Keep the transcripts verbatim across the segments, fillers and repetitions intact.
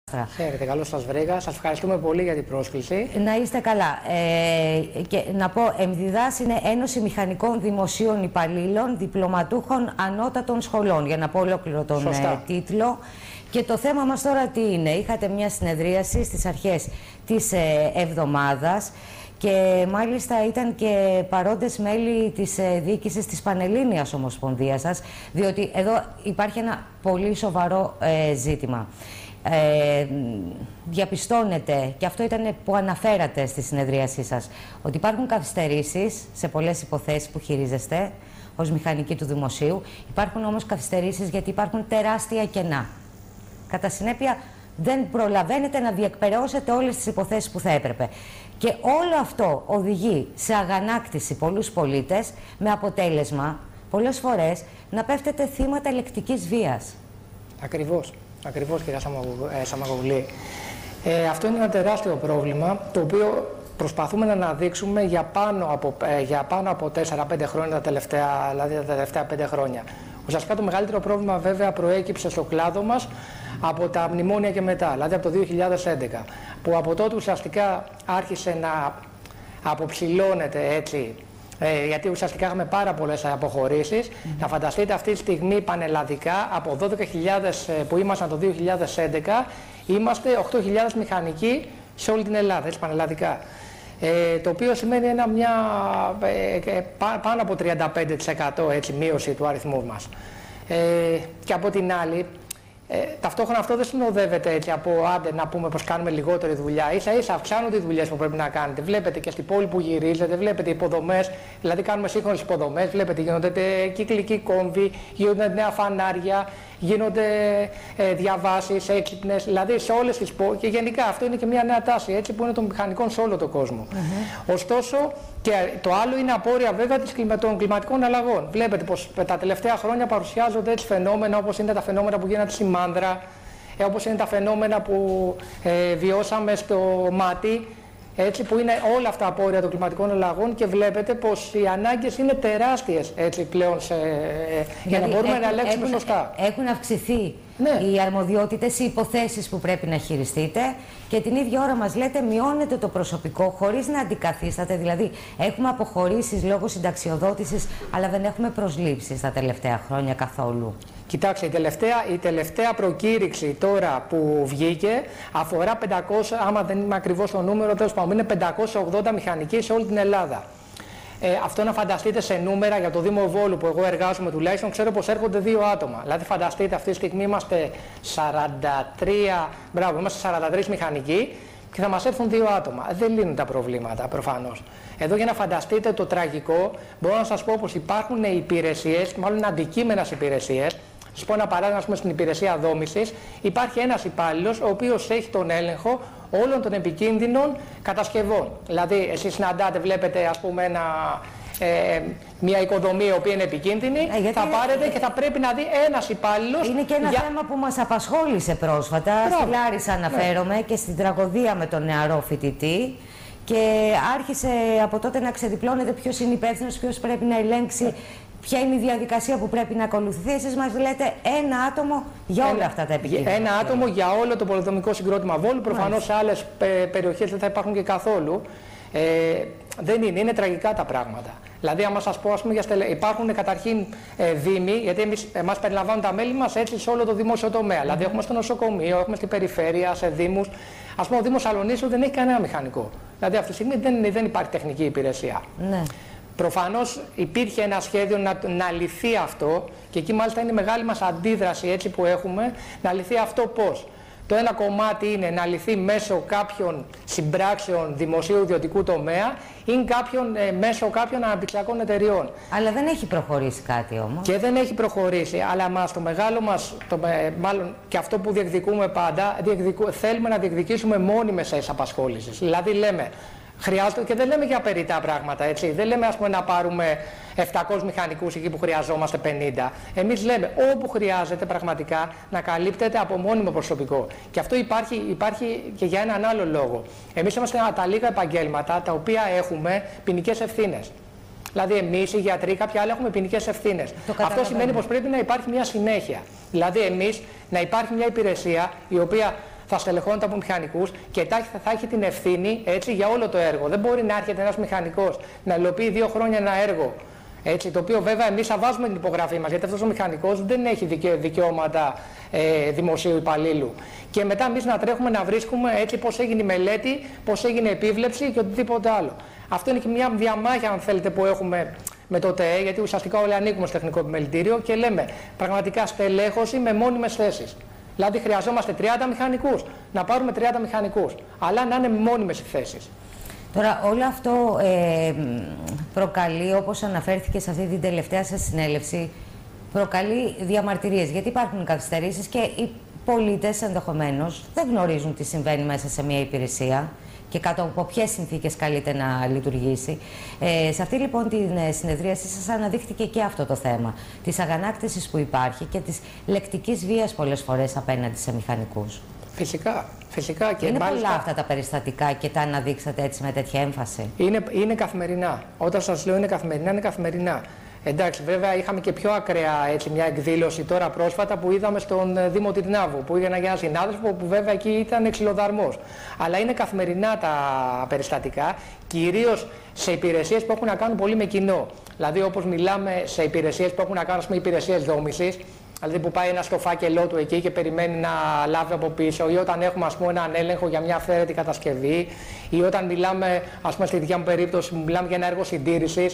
Χαίρετε, καλώς σας βρήκα. Σας ευχαριστούμε πολύ για την πρόσκληση. Να είστε καλά. Ε, και να πω, ΕΜΔΙΔΑΣ είναι Ένωση Μηχανικών Δημοσίων Υπαλλήλων Διπλωματούχων Ανώτατων Σχολών, για να πω ολόκληρο τον ε, τίτλο. Και το θέμα μας τώρα τι είναι? Είχατε μια συνεδρίαση στις αρχές της ε, εβδομάδας και μάλιστα ήταν και παρόντες μέλη της ε, διοίκησης της Πανελλήνιας Ομοσπονδίας σας, διότι εδώ υπάρχει ένα πολύ σοβαρό ε, ζήτημα. Ε, διαπιστώνετε, και αυτό ήταν που αναφέρατε στη συνεδρίασή σας, ότι υπάρχουν καθυστερήσεις σε πολλές υποθέσεις που χειρίζεστε ως μηχανικοί του δημοσίου. Υπάρχουν όμως καθυστερήσεις γιατί υπάρχουν τεράστια κενά. Κατά συνέπεια δεν προλαβαίνετε να διεκπεραιώσετε όλες τις υποθέσεις που θα έπρεπε. Και όλο αυτό οδηγεί σε αγανάκτηση πολλούς πολίτες, με αποτέλεσμα πολλές φορές να πέφτετε θύματα ελεκτικής βίας. Ακριβώς. Ακριβώς, κυρία Σαμαγωγλή. Ε, αυτό είναι ένα τεράστιο πρόβλημα, το οποίο προσπαθούμε να αναδείξουμε για πάνω από, ε, για πάνω από τέσσερα πέντε χρόνια, τα τελευταία, δηλαδή τα τελευταία πέντε χρόνια. Ουσιαστικά το μεγαλύτερο πρόβλημα βέβαια προέκυψε στο κλάδο μας από τα μνημόνια και μετά, δηλαδή από το δύο χιλιάδες έντεκα, που από τότε ουσιαστικά άρχισε να αποψηλώνεται έτσι. Ε, γιατί ουσιαστικά είχαμε πάρα πολλές αποχωρήσεις. Mm-hmm. Να φανταστείτε αυτή τη στιγμή πανελλαδικά, από δώδεκα χιλιάδες που ήμασταν το δύο χιλιάδες έντεκα, είμαστε οκτώ χιλιάδες μηχανικοί σε όλη την Ελλάδα, έτσι πανελλαδικά. Ε, το οποίο σημαίνει ένα, μια, ε, ε, πάνω από τριάντα πέντε τοις εκατό έτσι, μείωση του αριθμού μας. Ε, και από την άλλη, Ε, ταυτόχρονα αυτό δεν συνοδεύεται έτσι από άντε να πούμε πως κάνουμε λιγότερη δουλειά. Ίσα ίσα αυξάνονται οι δουλειές που πρέπει να κάνετε. Βλέπετε και στην πόλη που γυρίζετε, βλέπετε υποδομές, δηλαδή κάνουμε σύγχρονες υποδομές, βλέπετε γίνονται κυκλικοί κόμβοι, γίνονται νέα φανάρια, γίνονται ε, διαβάσεις έξυπνες, δηλαδή σε όλες τις πόλεις. Και γενικά αυτό είναι και μια νέα τάση έτσι, που είναι των μηχανικών σε όλο τον κόσμο. Mm-hmm. Ωστόσο, και το άλλο είναι απόρρια βέβαια των κλιματικών αλλαγών. Βλέπετε πως τα τελευταία χρόνια παρουσιάζονται έτσι φαινόμενα όπως είναι τα φαινόμενα που γίνανε στη Μάνδρα, ε, όπως είναι τα φαινόμενα που ε, βιώσαμε στο Μάτι, έτσι, που είναι όλα αυτά απόρρια των κλιματικών αλλαγών, και βλέπετε πως οι ανάγκες είναι τεράστιες έτσι, πλέον σε, ε, για να μπορούμε έχουν, να ελέγξουμε έχουν, σωστά. Έχουν αυξηθεί ναι. οι αρμοδιότητες, οι υποθέσεις που πρέπει να χειριστείτε, και την ίδια ώρα μας λέτε μειώνετε το προσωπικό χωρίς να αντικαθίσταται. Δηλαδή έχουμε αποχωρήσεις λόγω συνταξιοδότησης, αλλά δεν έχουμε προσλήψεις τα τελευταία χρόνια καθόλου. Κοιτάξτε, η τελευταία, η τελευταία προκήρυξη τώρα που βγήκε αφορά πεντακόσια, άμα δεν είμαι ακριβώς το νούμερο, τέλος πάντων, είναι πεντακόσια ογδόντα μηχανικοί σε όλη την Ελλάδα. Ε, αυτό να φανταστείτε σε νούμερα για το Δήμο Βόλου που εγώ εργάζομαι τουλάχιστον, ξέρω πως έρχονται δύο άτομα. Δηλαδή φανταστείτε αυτή τη στιγμή είμαστε σαράντα τρία, μπράβο, είμαστε σαράντα τρεις μηχανικοί και θα μας έρθουν δύο άτομα. Δεν λύνουν τα προβλήματα προφανώς. Εδώ για να φανταστείτε το τραγικό, μπορώ να σας πω πως υπάρχουν υπηρεσίες, μάλλον αντικείμενα υπηρεσίες. Σας πω ένα παράδειγμα, πούμε, στην υπηρεσία δόμησης υπάρχει ένας υπάλληλος ο οποίος έχει τον έλεγχο όλων των επικίνδυνων κατασκευών. Δηλαδή, εσείς συναντάτε, βλέπετε ας πούμε ένα, ε, μια οικοδομή η οποία είναι επικίνδυνη, ε, θα πάρετε είναι... και θα πρέπει να δει ένας υπάλληλος. Είναι και ένα για... θέμα που μας απασχόλησε πρόσφατα. Μπράβο. Στη Λάρισα αναφέρομαι, ναι. Και στην τραγωδία με τον νεαρό φοιτητή. Και άρχισε από τότε να ξεδιπλώνεται ποιος είναι υπεύθυνος, ποιος πρέπει να ελέγξει. Ναι. Ποια είναι η διαδικασία που πρέπει να ακολουθηθεί? Εσείς μας λέτε ένα άτομο για όλα ένα, αυτά τα επικίνδυνα. Ένα άτομο για όλο το πολεοδομικό συγκρότημα Βόλου. Προφανώς σε άλλες πε, περιοχές δεν θα υπάρχουν και καθόλου. Ε, δεν είναι, είναι τραγικά τα πράγματα. Δηλαδή, άμα σας πω, ας πούμε, για στελε... υπάρχουν καταρχήν ε, δήμοι, γιατί εμείς, εμάς περιλαμβάνουν τα μέλη μας έτσι σε όλο το δημόσιο τομέα. Mm-hmm. Δηλαδή, έχουμε στο νοσοκομείο, έχουμε στην περιφέρεια, σε δήμους. Ας πούμε, ο Δήμος Σαλονίσου δεν έχει κανένα μηχανικό. Δηλαδή, αυτή τη στιγμή δεν, δεν υπάρχει τεχνική υπηρεσία. Mm-hmm. Προφανώς υπήρχε ένα σχέδιο να, να λυθεί αυτό, και εκεί μάλιστα είναι η μεγάλη μας αντίδραση έτσι που έχουμε, να λυθεί αυτό πώς? Το ένα κομμάτι είναι να λυθεί μέσω κάποιων συμπράξεων δημοσίου ιδιωτικού τομέα ή κάποιον, ε, μέσω κάποιων αναπτυξιακών εταιριών. Αλλά δεν έχει προχωρήσει κάτι όμως. Και δεν έχει προχωρήσει, αλλά μας, το μεγάλο μας, το, ε, μάλλον και αυτό που διεκδικούμε πάντα, διεκδικού, θέλουμε να διεκδικήσουμε μόνιμες θέσεις απασχόλησης. Δηλαδή λέμε, χρειάζεται, και δεν λέμε για περιττά πράγματα, έτσι. Δεν λέμε, ας πούμε, να πάρουμε επτακόσιους μηχανικούς εκεί που χρειαζόμαστε πενήντα. Εμείς λέμε όπου χρειάζεται πραγματικά να καλύπτεται από μόνιμο προσωπικό. Και αυτό υπάρχει, υπάρχει και για έναν άλλο λόγο. Εμείς είμαστε τα λίγα επαγγέλματα τα οποία έχουμε ποινικές ευθύνες. Δηλαδή, εμείς οι γιατροί, κάποιοι άλλοι έχουμε ποινικές ευθύνες. Αυτό σημαίνει πως πρέπει να υπάρχει μια συνέχεια. Δηλαδή, εμείς να υπάρχει μια υπηρεσία η οποία θα στελεχώνεται από μηχανικούς και θα, θα έχει την ευθύνη, έτσι, για όλο το έργο. Δεν μπορεί να έρχεται ένας μηχανικός να υλοποιεί δύο χρόνια ένα έργο. Έτσι, το οποίο βέβαια εμείς θα βάζουμε την υπογραφή μας, γιατί αυτός ο μηχανικός δεν έχει δικαι, δικαιώματα ε, δημοσίου υπαλλήλου. Και μετά εμείς να τρέχουμε να βρίσκουμε έτσι πώς έγινε η μελέτη, πώς έγινε η επίβλεψη και οτιδήποτε άλλο. Αυτό είναι και μια διαμάχη, αν θέλετε, που έχουμε με το ΤΕΕ, γιατί ουσιαστικά όλοι ανήκουμε στο τεχνικό επιμελητήριο και λέμε πραγματικά στελέχωση με μόνιμες θέσεις. Δηλαδή χρειαζόμαστε τριάντα μηχανικούς, να πάρουμε τριάντα μηχανικούς, αλλά να είναι μόνιμες οι θέσεις. Τώρα όλο αυτό ε, προκαλεί, όπως αναφέρθηκε σε αυτή την τελευταία σας συνέλευση, προκαλεί διαμαρτυρίες, γιατί υπάρχουν καθυστερήσεις και οι πολίτες ενδεχομένως δεν γνωρίζουν τι συμβαίνει μέσα σε μια υπηρεσία και κάτω από ποιες συνθήκες καλείται να λειτουργήσει. Ε, σε αυτή λοιπόν την συνεδρίαση σας αναδείχθηκε και αυτό το θέμα της αγανάκτησης που υπάρχει και της λεκτικής βίας πολλές φορές απέναντι σε μηχανικούς. Φυσικά, φυσικά. Και είναι μάλιστα, πολλά αυτά τα περιστατικά και τα αναδείξατε έτσι με τέτοια έμφαση. Είναι, είναι καθημερινά. Όταν σας λέω είναι καθημερινά, είναι καθημερινά. Εντάξει, βέβαια είχαμε και πιο ακραία έτσι, μια εκδήλωση τώρα πρόσφατα που είδαμε στον Δήμο Τυρνάβου, που έγινε για ένα συνάδελφο που βέβαια εκεί ήταν ξυλοδαρμός. Αλλά είναι καθημερινά τα περιστατικά, κυρίως σε υπηρεσίες που έχουν να κάνουν πολύ με κοινό. Δηλαδή όπως μιλάμε σε υπηρεσίες που έχουν να κάνουν με υπηρεσίες δόμησης, δηλαδή που πάει ένα στο φάκελό του εκεί και περιμένει να λάβει από πίσω, ή όταν έχουμε ας πούμε, έναν έλεγχο για μια αυθαίρετη κατασκευή, ή όταν μιλάμε, ας πούμε στη δικιά μου περίπτωση, μιλάμε για ένα έργο συντήρησης,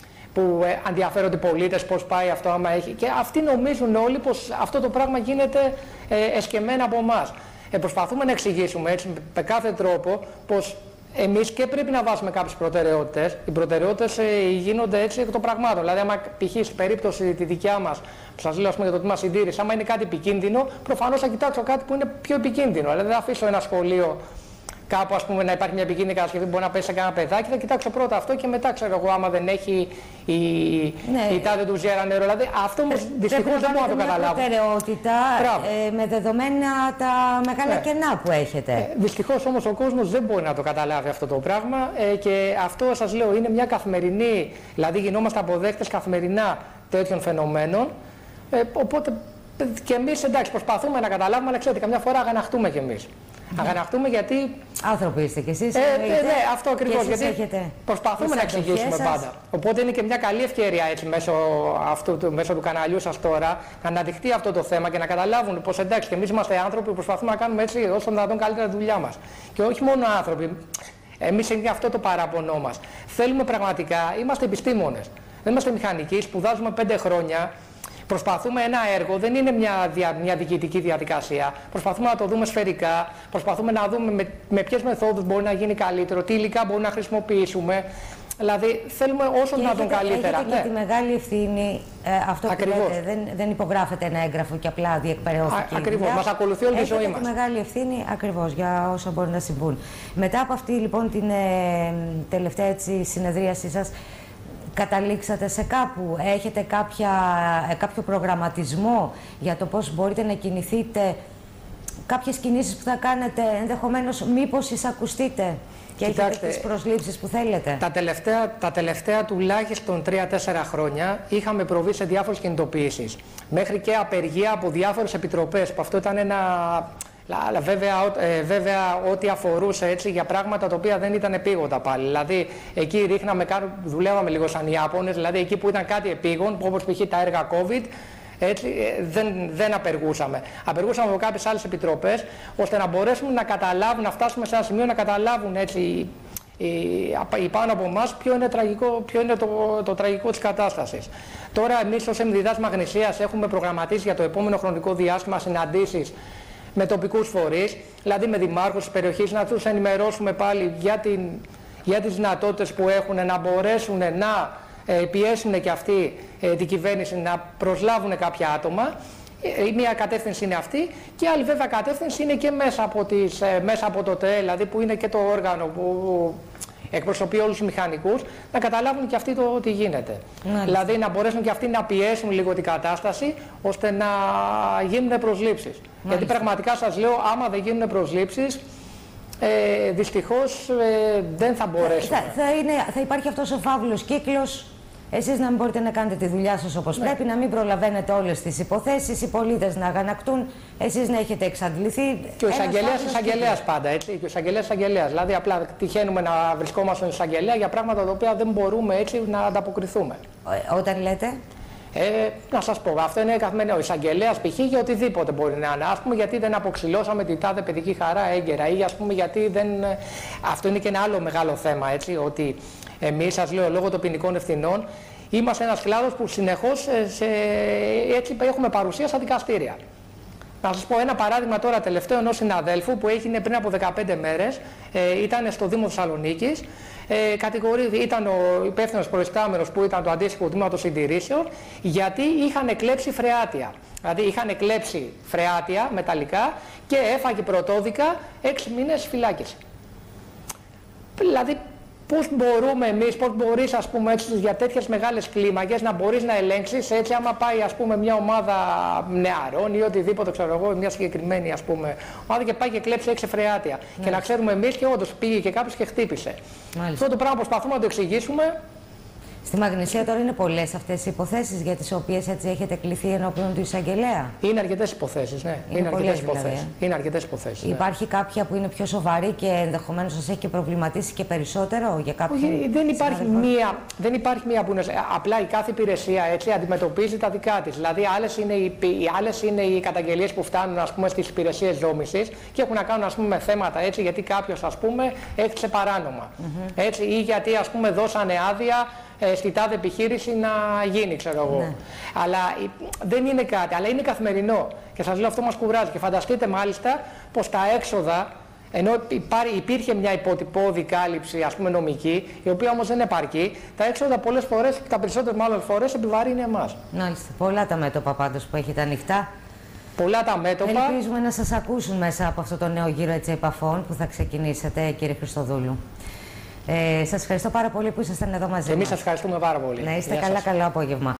που ε, ενδιαφέρονται οι πολίτες πώς πάει αυτό άμα έχει. Και αυτοί νομίζουν όλοι πως αυτό το πράγμα γίνεται ε, εσκεμμένα από εμάς. Ε, προσπαθούμε να εξηγήσουμε έτσι με κάθε τρόπο πως εμείς και πρέπει να βάζουμε κάποιες προτεραιότητες. Οι προτεραιότητες ε, γίνονται έτσι εκ των πραγμάτων. Δηλαδή, άμα π.χ. στην περίπτωση τη δικιά μας, που σας λέω ας πούμε, για το τμήμα συντήρησης, άμα είναι κάτι επικίνδυνο, προφανώς θα κοιτάξω κάτι που είναι πιο επικίνδυνο. Δηλαδή, δεν θα αφήσω ένα σχολείο κάπου ας πούμε, να υπάρχει μια επικίνδυνη κατασκευή που μπορεί να πέσει σε κανένα παιδάκι, θα κοιτάξω πρώτα αυτό και μετά ξέρω εγώ άμα δεν έχει η, ναι. η τάδε του ζέρα νερό. Δηλαδή αυτό όμως δυστυχώς δεν μπορώ να το καταλάβω. Είναι προτεραιότητα ε, με δεδομένα τα μεγάλα ναι. κενά που έχετε. Ε, δυστυχώς όμως ο κόσμος δεν μπορεί να το καταλάβει αυτό το πράγμα ε, και αυτό σας λέω είναι μια καθημερινή, δηλαδή γινόμαστε αποδέκτες καθημερινά τέτοιων φαινομένων. Ε, οπότε και εμείς εντάξει προσπαθούμε να καταλάβουμε, αλλά ξέρετε καμιά φορά αγαναχτούμε κι εμείς. Mm. Αγαναχτούμε γιατί... Άνθρωποι είστε κι εσείς. Ε, ε, ναι, αυτό ακριβώς. Γιατί έχετε προσπαθούμε να εξηγήσουμε σας. πάντα. Οπότε είναι και μια καλή ευκαιρία έτσι, μέσω, αυτού, του, μέσω του καναλιού σας τώρα να αναδειχθεί αυτό το θέμα και να καταλάβουν πως εντάξει και εμείς είμαστε άνθρωποι που προσπαθούμε να κάνουμε έτσι όσο δυνατόν καλύτερα τη δουλειά μας. Και όχι μόνο άνθρωποι. Εμείς είναι αυτό το παράπονό μας. Θέλουμε πραγματικά, είμαστε επιστήμονες. Δεν είμαστε μηχανικοί, σπουδάζουμε πέντε χρόνια. Προσπαθούμε ένα έργο, δεν είναι μια, δια, μια διοικητική διαδικασία. Προσπαθούμε να το δούμε σφαιρικά, προσπαθούμε να δούμε με, με ποιες μεθόδους μπορεί να γίνει καλύτερο, τι υλικά μπορούμε να χρησιμοποιήσουμε. Δηλαδή θέλουμε όσο να τον καλύτερα. Έχετε ναι. και τη μεγάλη ευθύνη, ε, αυτό Ακριβώς. που λέτε, δεν, δεν υπογράφεται ένα έγγραφο και απλά διεκπαιρεώθηκε. Ακριβώς, μας ακολουθεί όλη τη ζωή μας. Έχετε τη μεγάλη ευθύνη ακριβώς για όσα μπορεί να συμβούν. Μετά από αυτή λοιπόν την ε, τελευταία έτσι, συνεδρίασή σας, καταλήξατε σε κάπου, έχετε κάποια, κάποιο προγραμματισμό για το πώς μπορείτε να κινηθείτε, κάποιες κινήσεις που θα κάνετε, ενδεχομένως μήπως εισακουστείτε και Κοιτάξτε, έχετε τις προσλήψεις που θέλετε. Τα τελευταία, τα τελευταία τουλάχιστον τρία τέσσερα χρόνια είχαμε προβεί σε διάφορες κινητοποιήσεις. Μέχρι και απεργία από διάφορες επιτροπές, που αυτό ήταν ένα... Αλλά βέβαια, ε, βέβαια ό,τι αφορούσε έτσι για πράγματα τα οποία δεν ήταν επίγοντα πάλι. Δηλαδή εκεί ρίχναμε, δουλεύαμε λίγο σαν Ιάπωνες, δηλαδή εκεί που ήταν κάτι επίγον, όπως π.χ. τα έργα COVID, έτσι, ε, δεν, δεν απεργούσαμε. Απεργούσαμε από κάποιες άλλες επιτροπές, ώστε να μπορέσουμε να καταλάβουν, να φτάσουμε σε ένα σημείο να καταλάβουν έτσι, οι, οι πάνω από εμάς ποιο είναι, τραγικό, ποιο είναι το, το τραγικό της κατάστασης. Τώρα εμείς ως Εμβιδάς Μαγνησίας έχουμε προγραμματίσει για το επόμενο χρονικό διάστημα συναντήσεις με τοπικούς φορείς, δηλαδή με δημάρχους της περιοχής, να τους ενημερώσουμε πάλι για, την, για τις δυνατότητες που έχουν, να μπορέσουν να ε, πιέσουν και αυτοί ε, την κυβέρνηση να προσλάβουν κάποια άτομα. Η μία κατεύθυνση είναι αυτή και άλλη βέβαια κατεύθυνση είναι και μέσα από, τις, ε, μέσα από το ΤΕΕ, δηλαδή που είναι και το όργανο που εκπροσωπεί όλους τους μηχανικούς, να καταλάβουν και αυτοί το τι γίνεται. Μάλιστα. Δηλαδή να μπορέσουν και αυτοί να πιέσουν λίγο την κατάσταση, ώστε να γίνουν προσλήψεις. Μάλιστα. Γιατί πραγματικά σας λέω, άμα δεν γίνουν προσλήψεις, ε, δυστυχώς ε, δεν θα μπορέσουμε. Θα, θα, είναι, θα υπάρχει αυτός ο φαύλος κύκλος εσείς να μην μπορείτε να κάνετε τη δουλειά σας όπως ναι. πρέπει, να μην προλαβαίνετε όλες τις υποθέσεις, οι πολίτες να αγανακτούν, εσείς να έχετε εξαντληθεί. Και ο εισαγγελέας εισαγγελέας πάντα, έτσι. Και ο εισαγγελέας εισαγγελέας. Δηλαδή, απλά τυχαίνουμε να βρισκόμαστε στον εισαγγελέα για πράγματα τα οποία δεν μπορούμε έτσι να ανταποκριθούμε. Ό, όταν λέτε. Ε, να σας πω, αυτό είναι καθημερινό. Ο εισαγγελέας π.χ. για οτιδήποτε μπορεί να είναι. Ας πούμε, γιατί δεν αποξηλώσαμε την τάδε παιδική χαρά έγκαιρα, ή ας πούμε, γιατί δεν. Αυτό είναι και ένα άλλο μεγάλο θέμα, έτσι. Ότι εμείς, σας λέω, λόγω των ποινικών ευθυνών, είμαστε ένας κλάδος που συνεχώς σε, έτσι, έχουμε παρουσία στα δικαστήρια. Να σας πω ένα παράδειγμα τώρα τελευταίο ενός συναδέλφου που έγινε πριν από δεκαπέντε μέρες, ε, ήταν στο Δήμο Θεσσαλονίκης. Ε, κατηγορεί, ήταν ο υπεύθυνος προϊστάμενος που ήταν το αντίστοιχο τμήματος συντηρήσεων, γιατί είχαν κλέψει φρεάτια. Δηλαδή είχαν κλέψει φρεάτια μεταλλικά και έφαγε πρωτόδικα έξι μήνες φυλάκιση. Δηλαδή πώς μπορούμε εμείς, πώς μπορείς, ας πούμε, έτσι, για τέτοιες μεγάλες κλίμακες να μπορείς να ελέγξεις, έτσι, άμα πάει, ας πούμε, μια ομάδα νεαρών ή οτιδήποτε, ξέρω εγώ, μια συγκεκριμένη, ας πούμε, ομάδα και πάει και κλέψει έξι φρεάτια. Ναι. Και να ξέρουμε εμείς και όντως πήγε και κάποιος και χτύπησε. Μάλιστα. Αυτό το πράγμα προσπαθούμε να το εξηγήσουμε. Στη Μαγνησία τώρα είναι πολλές αυτές οι υποθέσεις για τις οποίες έτσι έχετε κληθεί ενώπιον του εισαγγελέα. Είναι αρκετές υποθέσεις, ναι. Είναι, είναι αρκετές υποθέσεις. Δηλαδή. Είναι αρκετές υποθέσεις. Ναι. Υπάρχει κάποια που είναι πιο σοβαρή και ενδεχομένως σας έχει και προβληματίσει και περισσότερο για κάποιον. Όχι, δεν υπάρχει, μία, δεν υπάρχει μία που είναι. Απλά η κάθε υπηρεσία έτσι αντιμετωπίζει τα δικά της. Δηλαδή, άλλες είναι οι, άλλες είναι οι καταγγελίες που φτάνουν, ας πούμε, στις υπηρεσίες δόμησης και έχουν να κάνουν, ας πούμε, με θέματα έτσι, γιατί κάποιος, ας πούμε, έκτισε παράνομα. Mm-hmm. Έτσι, ή γιατί, ας πούμε, δώσανε άδεια στη τάδε επιχείρηση να γίνει, ξέρω εγώ. Ναι. Αλλά δεν είναι κάτι, αλλά είναι καθημερινό. Και σας λέω, αυτό μας κουράζει. Και φανταστείτε μάλιστα πως τα έξοδα, ενώ υπήρχε μια υποτυπώδη κάλυψη, ας πούμε, νομική, η οποία όμως δεν επαρκεί, τα έξοδα πολλές φορές, και τα περισσότερες μάλλον φορές, επιβαρύνει εμάς. Μάλιστα. Πολλά τα μέτωπα πάντως που έχετε ανοιχτά. Πολλά τα μέτωπα. Ελπίζουμε να σας ακούσουν μέσα από αυτό το νέο γύρο έτσι, επαφών που θα ξεκινήσετε, κύριε Χριστοδούλου. Ε, σας ευχαριστώ πάρα πολύ που ήσασταν εδώ μαζί μας. Εμείς σας ευχαριστούμε πάρα πολύ. Να είστε καλά, καλό απόγευμα.